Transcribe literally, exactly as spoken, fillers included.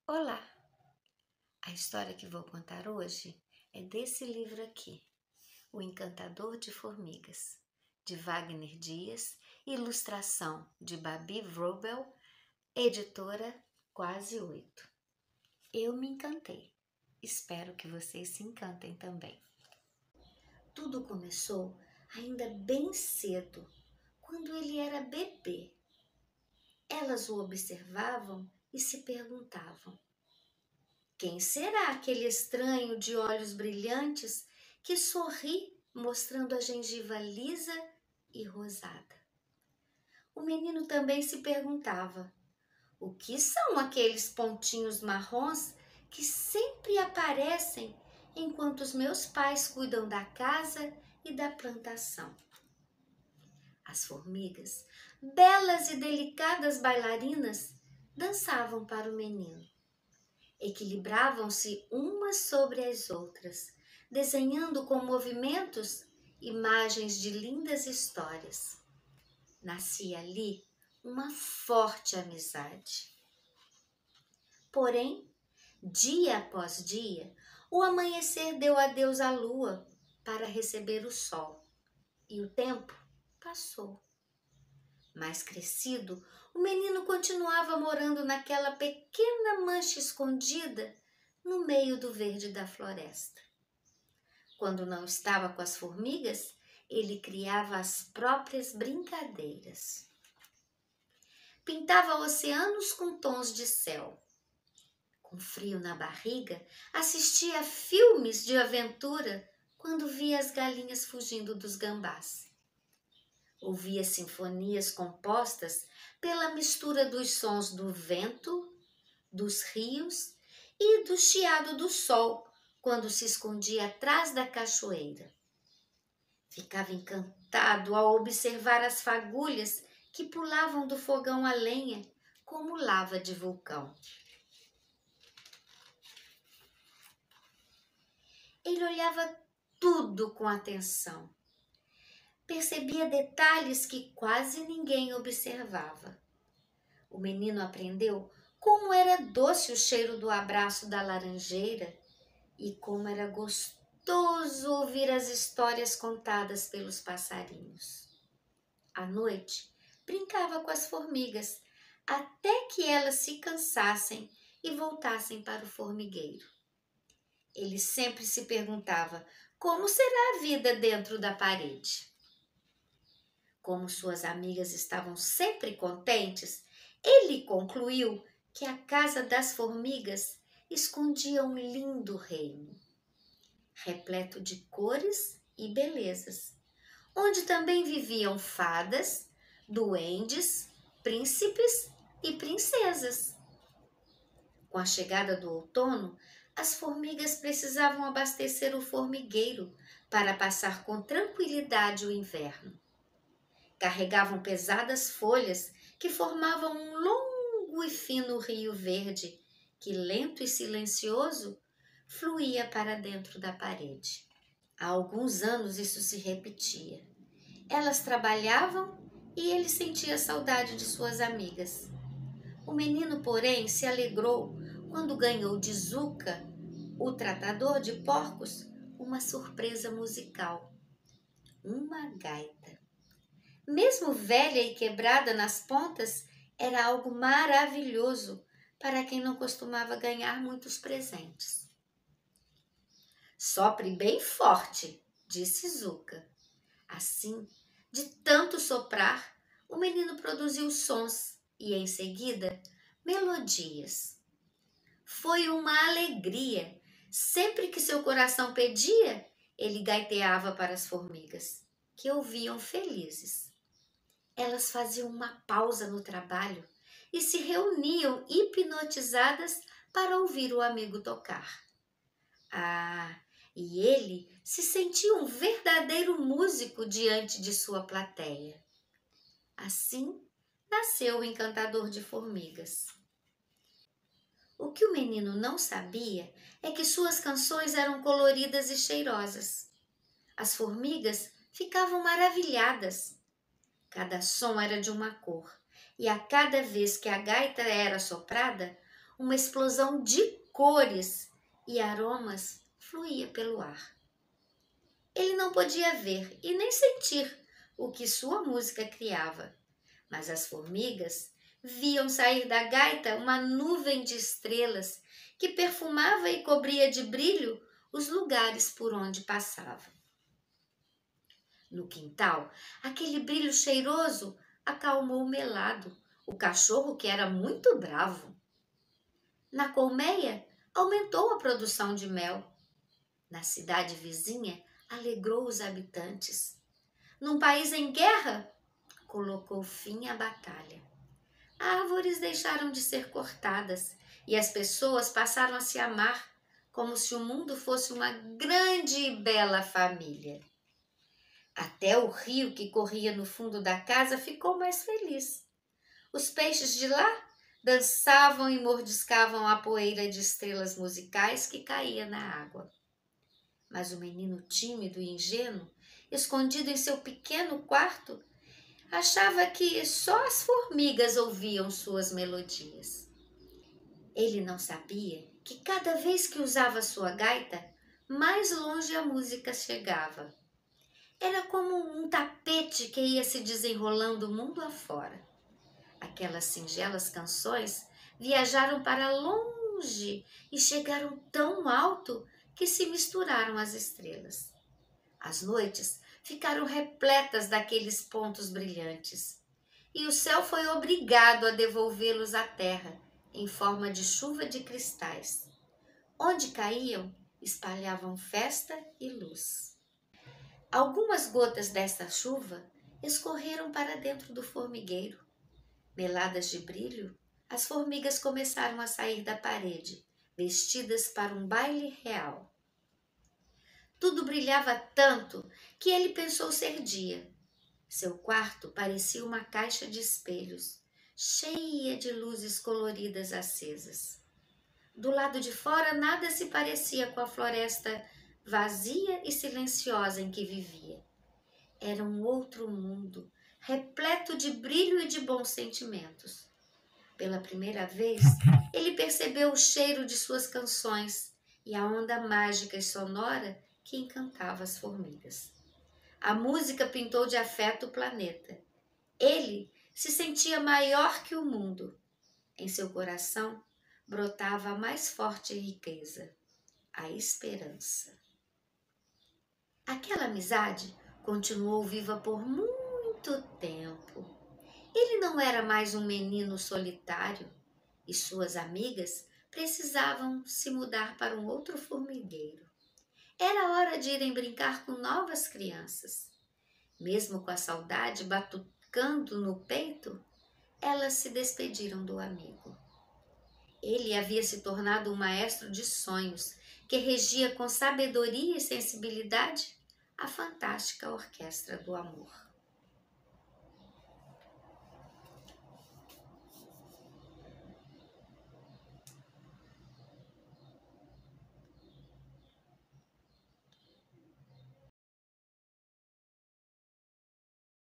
Olá! A história que vou contar hoje é desse livro aqui, O Encantador de Formigas, de Wagner Dias, ilustração de Babi Wrobel, editora Quase Oito. Eu me encantei, espero que vocês se encantem também. Tudo começou ainda bem cedo, quando ele era bebê. Elas o observavam e se perguntavam: quem será aquele estranho de olhos brilhantes que sorri mostrando a gengiva lisa e rosada? O menino também se perguntava: o que são aqueles pontinhos marrons que sempre aparecem enquanto os meus pais cuidam da casa e da plantação? As formigas, belas e delicadas bailarinas, dançavam para o menino. Equilibravam-se umas sobre as outras, desenhando com movimentos imagens de lindas histórias. Nascia ali uma forte amizade. Porém, dia após dia, o amanhecer deu adeus à lua para receber o sol, e o tempo passou. Mais crescido, o menino continuava morando naquela pequena mancha escondida no meio do verde da floresta. Quando não estava com as formigas, ele criava as próprias brincadeiras. Pintava oceanos com tons de céu. Com frio na barriga, assistia a filmes de aventura quando via as galinhas fugindo dos gambás. Ouvia sinfonias compostas pela mistura dos sons do vento, dos rios e do chiado do sol quando se escondia atrás da cachoeira. Ficava encantado ao observar as fagulhas que pulavam do fogão a lenha como lava de vulcão. Ele olhava tudo com atenção. Percebia detalhes que quase ninguém observava. O menino aprendeu como era doce o cheiro do abraço da laranjeira e como era gostoso ouvir as histórias contadas pelos passarinhos. À noite, brincava com as formigas até que elas se cansassem e voltassem para o formigueiro. Ele sempre se perguntava como será a vida dentro da parede. Como suas amigas estavam sempre contentes, ele concluiu que a casa das formigas escondia um lindo reino, repleto de cores e belezas, onde também viviam fadas, duendes, príncipes e princesas. Com a chegada do outono, as formigas precisavam abastecer o formigueiro para passar com tranquilidade o inverno. Carregavam pesadas folhas que formavam um longo e fino rio verde que, lento e silencioso, fluía para dentro da parede. Há alguns anos isso se repetia. Elas trabalhavam e ele sentia saudade de suas amigas. O menino, porém, se alegrou quando ganhou de Zuca, o tratador de porcos, uma surpresa musical: uma gaita. Mesmo velha e quebrada nas pontas, era algo maravilhoso para quem não costumava ganhar muitos presentes. Sopre bem forte, disse Zuca. Assim, de tanto soprar, o menino produziu sons e, em seguida, melodias. Foi uma alegria. Sempre que seu coração pedia, ele gaiteava para as formigas, que ouviam felizes. Elas faziam uma pausa no trabalho e se reuniam hipnotizadas para ouvir o amigo tocar. Ah, e ele se sentia um verdadeiro músico diante de sua plateia. Assim nasceu o Encantador de Formigas. O que o menino não sabia é que suas canções eram coloridas e cheirosas. As formigas ficavam maravilhadas. Cada som era de uma cor, e a cada vez que a gaita era soprada, uma explosão de cores e aromas fluía pelo ar. Ele não podia ver e nem sentir o que sua música criava, mas as formigas viam sair da gaita uma nuvem de estrelas que perfumava e cobria de brilho os lugares por onde passava. No quintal, aquele brilho cheiroso acalmou o Melado, o cachorro que era muito bravo. Na colmeia, aumentou a produção de mel. Na cidade vizinha, alegrou os habitantes. Num país em guerra, colocou fim à batalha. Árvores deixaram de ser cortadas e as pessoas passaram a se amar como se o mundo fosse uma grande e bela família. Até o rio que corria no fundo da casa ficou mais feliz. Os peixes de lá dançavam e mordiscavam a poeira de estrelas musicais que caía na água. Mas o menino tímido e ingênuo, escondido em seu pequeno quarto, achava que só as formigas ouviam suas melodias. Ele não sabia que cada vez que usava sua gaita, mais longe a música chegava. Era como um tapete que ia se desenrolando mundo afora. Aquelas singelas canções viajaram para longe e chegaram tão alto que se misturaram às estrelas. As noites ficaram repletas daqueles pontos brilhantes, e o céu foi obrigado a devolvê-los à terra em forma de chuva de cristais. Onde caíam, espalhavam festa e luz. Algumas gotas desta chuva escorreram para dentro do formigueiro. Meladas de brilho, as formigas começaram a sair da parede, vestidas para um baile real. Tudo brilhava tanto que ele pensou ser dia. Seu quarto parecia uma caixa de espelhos, cheia de luzes coloridas acesas. Do lado de fora nada se parecia com a floresta vazia e silenciosa em que vivia. Era um outro mundo, repleto de brilho e de bons sentimentos. Pela primeira vez, ele percebeu o cheiro de suas canções e a onda mágica e sonora que encantava as formigas. A música pintou de afeto o planeta. Ele se sentia maior que o mundo. Em seu coração brotava a mais forte riqueza, a esperança. Aquela amizade continuou viva por muito tempo. Ele não era mais um menino solitário e suas amigas precisavam se mudar para um outro formigueiro. Era hora de irem brincar com novas crianças. Mesmo com a saudade batucando no peito, elas se despediram do amigo. Ele havia se tornado um maestro de sonhos que regia com sabedoria e sensibilidade a fantástica orquestra do amor.